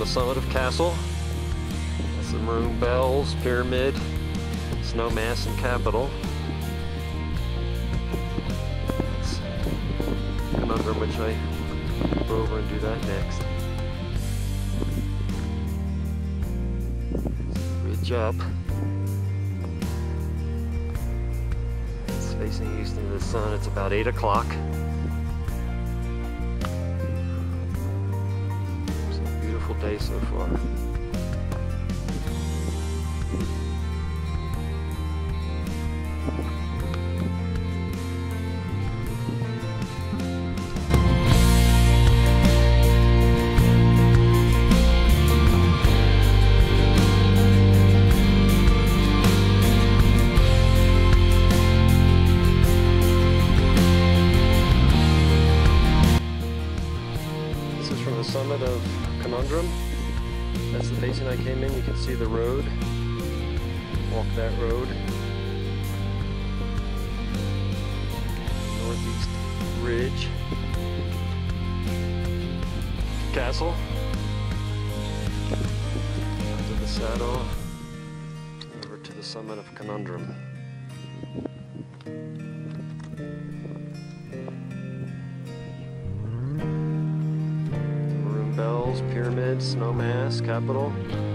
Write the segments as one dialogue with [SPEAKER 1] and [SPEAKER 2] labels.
[SPEAKER 1] summit of Castle. That's the Maroon Bells, Pyramid, Snowmass, and Capitol. That's Conundrum, which I go over and do that next. Ridge up. It's facing east into the sun. It's about 8 o'clock. It's a beautiful day so far. Summit of Conundrum. That's the basin I came in. You can see the road. Walk that road. Northeast ridge. Castle. Up to the saddle. Over to the summit of Conundrum. Bells, Pyramid, Snowmass, Capitol.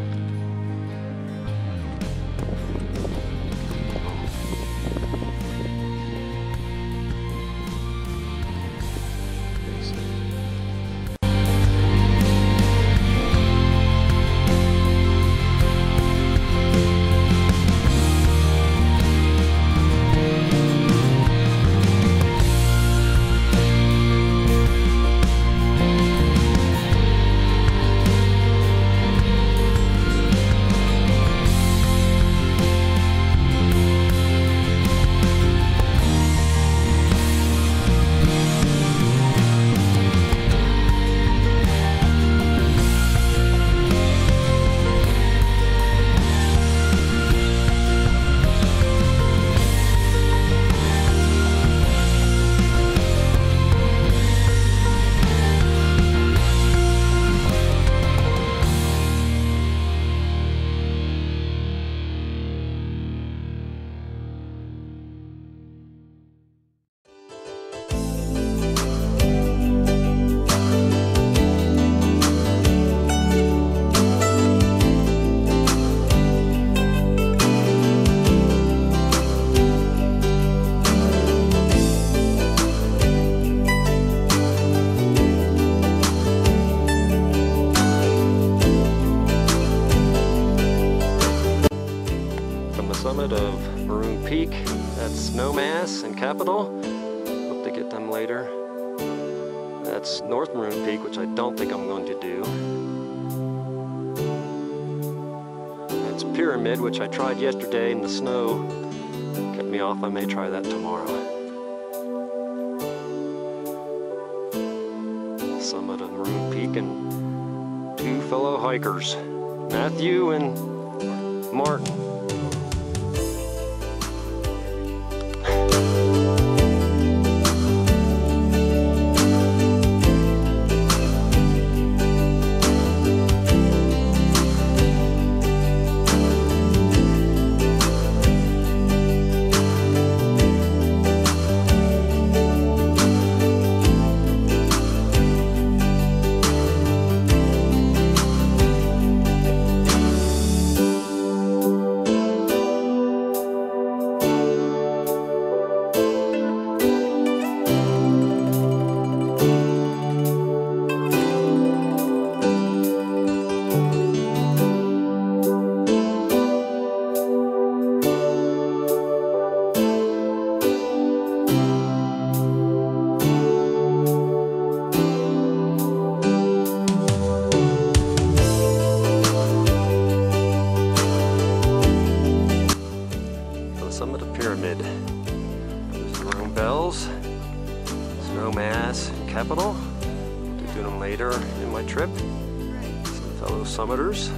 [SPEAKER 1] Summit of Maroon Peak, that's Snowmass and Capitol. Hope to get them later. That's North Maroon Peak, which I don't think I'm going to do. That's Pyramid, which I tried yesterday and the snow kept me off. I may try that tomorrow. Summit of Maroon Peak and two fellow hikers, Matthew and Martin. Summit of Pyramid. There's the Maroon Bells, Snowmass, and Capitol. I'll be doing them later in my trip. Some fellow summiters.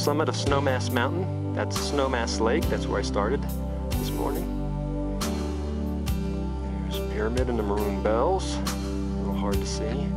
[SPEAKER 1] summit of Snowmass Mountain. That's Snowmass Lake. That's where I started this morning. There's a pyramid and the maroon bells. A little hard to see.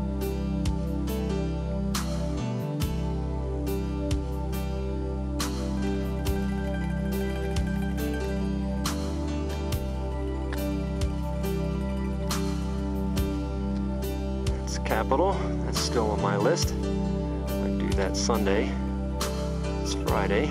[SPEAKER 1] That's Capitol. That's still on my list. I do that Sunday. It's Friday.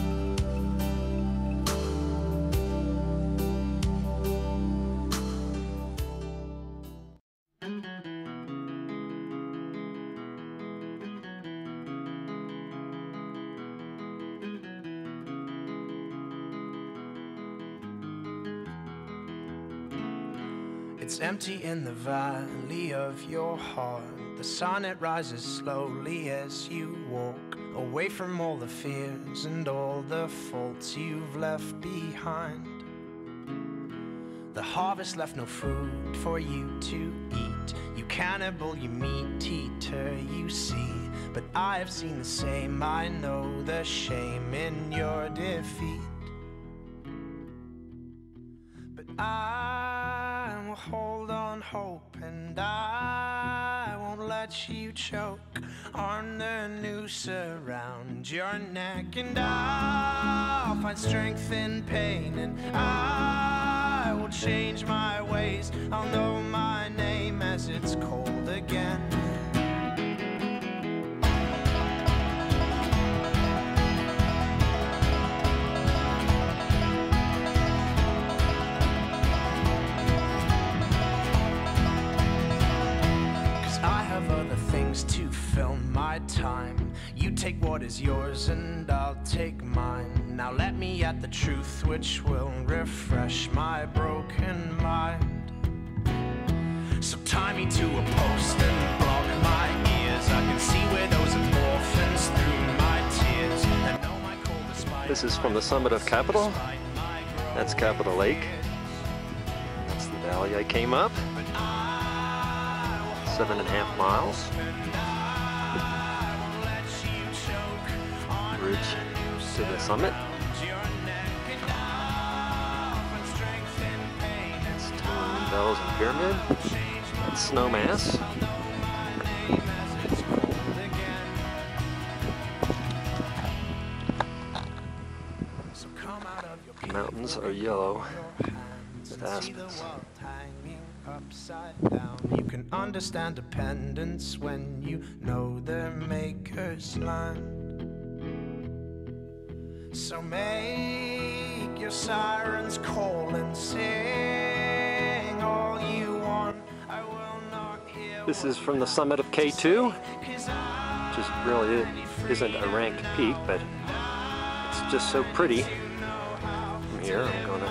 [SPEAKER 2] It's empty in the valley of your heart. The sun, it rises slowly as you walk away from all the fears and all the faults you've left behind. The harvest left no food for you to eat. You cannibal, you meat eater, you see. But I have seen the same, I know the shame in your defeat. But I will hold on hope, and I won't let you choke on the noose around your neck. And I'll find strength in pain, and I will change my ways. I'll know my name as it's cold again. To fill my time, you take what is yours and I'll take mine. Now let me at the truth which will refresh my broken mind. So tie me to a post and block my ears. I can see widows and orphans through my tears. And know my coldest spite.
[SPEAKER 1] This is from the summit of Capitol. That's Capitol Lake. That's the valley I came up. 7.5 miles. Bridge to the summit. It's Maroon Bells and Pyramid. That's Snowmass. The mountains are yellow with aspens.
[SPEAKER 2] Upside down. You can understand dependence when you know their maker's land. So make your sirens call and sing all you want. I will not hear.
[SPEAKER 1] This is from the summit of K2, which is really isn't a ranked peak, but it's just so pretty. From here, I'm gonna